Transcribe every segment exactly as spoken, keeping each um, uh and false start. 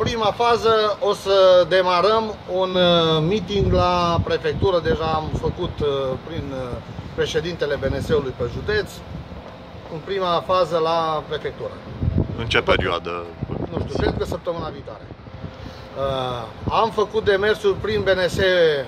prima fază o să demarăm un meeting la prefectură. Deja am făcut prin președintele B N S-ului pe județ, în prima fază la prefectură. În ce perioadă? Nu știu, cred că săptămâna viitoare. Am făcut demersuri prin B N S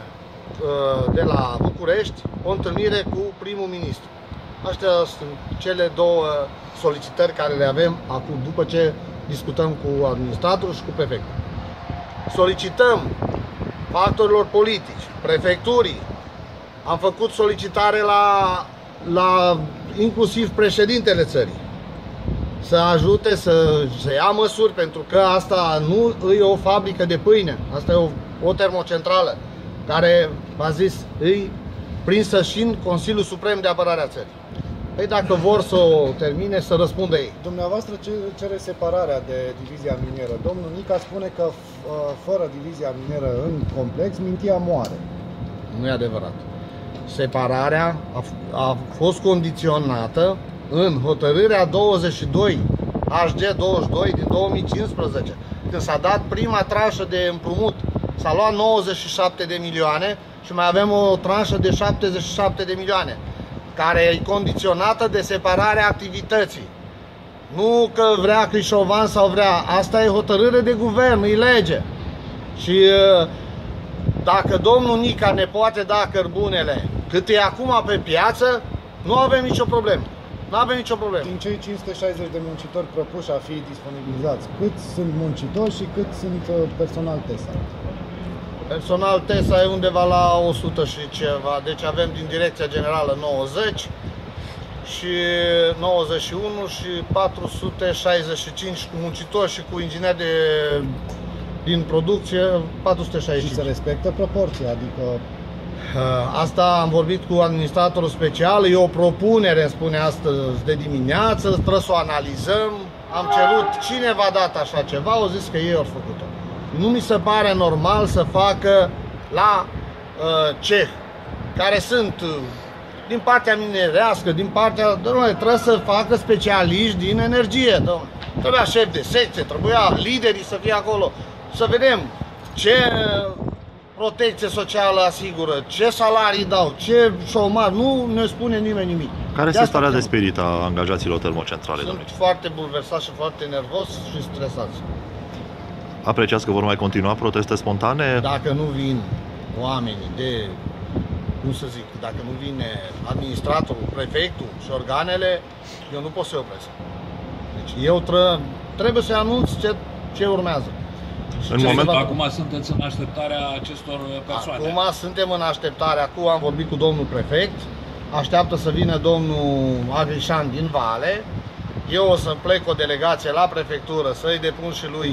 de la București, o întâlnire cu primul ministru. Astea sunt cele două solicitări care le avem acum, după ce discutăm cu administratorul și cu prefectul. Solicităm factorilor politici, prefecturii, am făcut solicitare la, la inclusiv președintele țării, să ajute să, să ia măsuri, pentru că asta nu e o fabrică de pâine, asta e o, o termocentrală care, v-a zis, îi prinsă și în Consiliul Suprem de Apărare a țării. Păi dacă vor să o termine, să răspundă ei. Dumneavoastră cere separarea de divizia minieră. Domnul Nica spune că fără divizia minieră în complex, Mintia moare. Nu e adevărat. Separarea a, a fost condiționată în hotărârea douăzeci și doi H G douăzeci și doi din două mii cincisprezece, când s-a dat prima tranșă de împrumut. S-a luat nouăzeci și șapte de milioane și mai avem o tranșă de șaptezeci și șapte de milioane, care e condiționată de separarea activității. Nu că vrea Crișovan sau vrea, asta e hotărâre de guvern, e lege. Și dacă domnul Nica ne poate da cărbunele cât e acum pe piață, nu avem nicio problemă. Nu avem nicio problemă. Din cei cinci sute șaizeci de muncitori propuși a fi disponibilizați, cât sunt muncitori și cât sunt personal TESA? Personal TESA e undeva la o sută și ceva, deci avem din Direcția Generală nouăzeci și nouăzeci și unu și patru sute șaizeci și cinci cu muncitori și cu ingineri de, din producție, patru sute șaizeci și cinci. Și se respectă proporția, adică... Asta am vorbit cu administratorul special, e o propunere, spune astăzi de dimineață, trebuie să o analizăm. Am cerut cine v-a dat așa ceva, au zis că ei au făcut-o. Nu mi se pare normal să facă la uh, ceh, care sunt uh, din partea minerească, din partea... Dom'le, trebuie să facă specialiști din energie, dom'le. Trebuia șef de secție, trebuia liderii să fie acolo, să vedem ce protecție socială asigură, ce salarii dau, ce șomaj, nu ne spune nimeni nimic. Care este starea de spirit a angajaților termocentrale, Sunt domnule? foarte bulversați și foarte nervos și stresați. Apreciați că vor mai continua proteste spontane? Dacă nu vin oamenii de, cum să zic, dacă nu vine administratorul, prefectul și organele, eu nu pot să-i opresc. Deci eu tră, trebuie să anunț ce, ce urmează. Și în moment... Acum sunteți în așteptarea acestor persoane? Acum suntem în așteptare. Acum am vorbit cu domnul prefect, așteaptă să vină domnul Agrișan din Vale. Eu o să plec cu o delegație la prefectură să-i depun și lui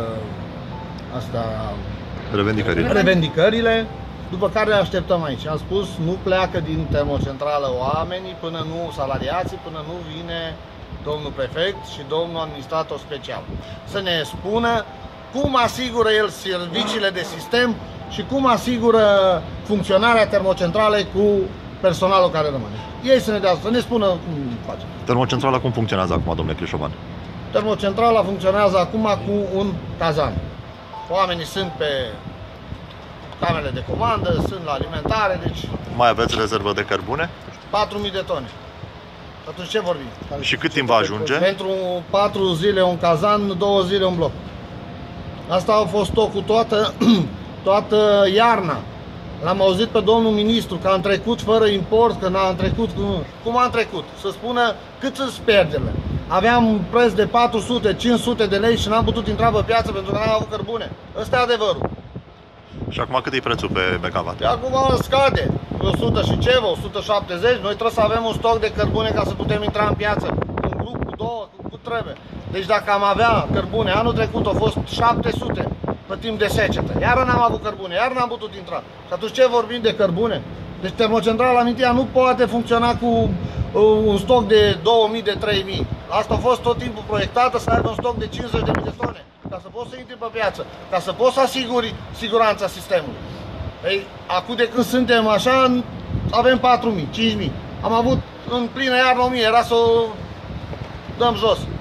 uh, asta, revendicările. revendicările, după care le așteptăm aici. Am spus, nu pleacă din termocentrală oamenii până nu, salariații, până nu vine domnul prefect și domnul administrator special. Să ne spună cum asigură el serviciile de sistem și cum asigură funcționarea termocentralei cu personalul care rămâne. Ei să ne dea, să ne spună cum face. Termocentrala cum funcționează acum, domnule Crișovan? Termocentrala funcționează acum cu un cazan. Oamenii sunt pe camerele de comandă, sunt la alimentare, deci... Mai aveți rezervă de cărbune? patru mii de tone. Atunci ce vorbim? Și cât timp va ajunge? Pentru patru zile un cazan, două zile un bloc. Asta a fost stocul toată, toată iarna. L-am auzit pe domnul ministru că am trecut fără import, că n-am trecut... Cum am trecut? Să spună cât sunt pierderile. Aveam un preț de patru sute cinci sute de lei și n-am putut intra pe piață pentru că n-am avut cărbune. Ăsta e adevărul. Și acum cât e prețul pe megawatt? De acum scade. o sută și ceva, o sută șaptezeci. Noi trebuie să avem un stoc de cărbune ca să putem intra în piață. Un grup cu două, cu trebuie. Deci dacă am avea cărbune, anul trecut a fost șapte sute pe timp de secetă. Iar n-am avut cărbune, iar n-am putut intra. Și atunci ce vorbim de cărbune? Deci termocentrala Mintia nu poate funcționa cu uh, un stoc de două mii, de trei mii. Asta a fost tot timpul proiectată să aibă un stoc de cincizeci de mii de tone. Ca să poți să intri pe piață, ca să poți să asiguri siguranța sistemului. Ei, acum de când suntem așa, avem patru mii, cinci mii. Am avut în plină iarnă o mie, era să o dăm jos.